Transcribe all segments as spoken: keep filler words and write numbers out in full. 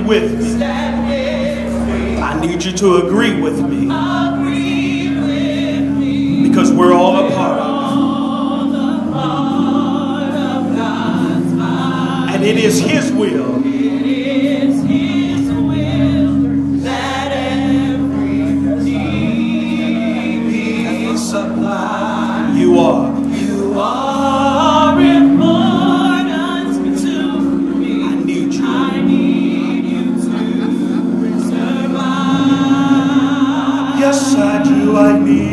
with me. I need you to agree with me. Because we're all a part of it. And it is His will. That every need be supplied. You are. You are important to me. I need you. I need you to survive. Yes, I do. I need.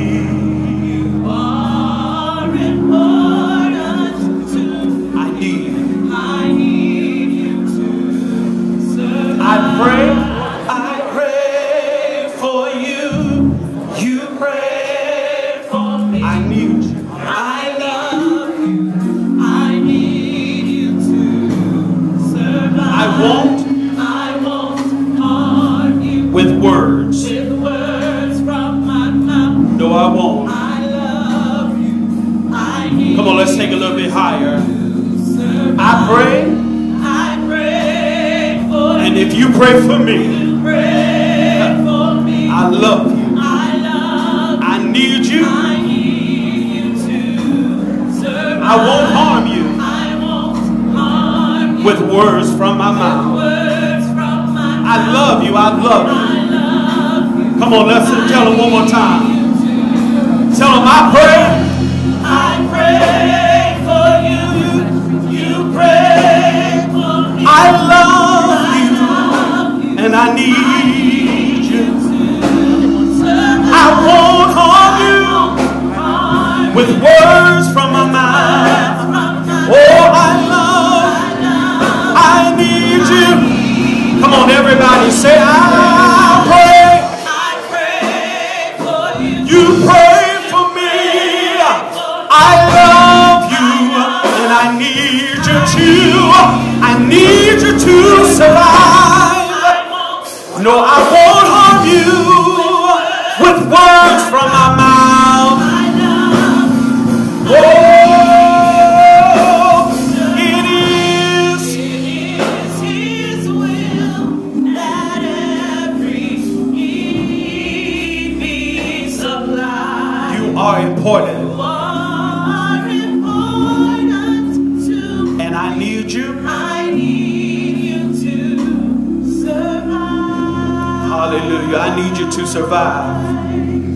Let's take a little bit higher. I pray, I pray for and if you pray for me, pray for me. I love you. I love you. I need you. I need you to survive. I won't harm you. I won't harm you with words from my mouth. Words from my mouth. I love you. I love you. I love you. Come on, let's tell them one more time. Tell them I pray. I pray for you, you pray for me. I love you, and I need you. I won't harm you with words from my mouth. Oh, I love, I need you. Come on, everybody, say I pray. I pray for you. You pray. I love you, and I need you to, I need you to survive. No, I won't harm you with words from my mouth. Oh, it is, it is His will that every need be supplied. You are important. Hallelujah. I need you to survive.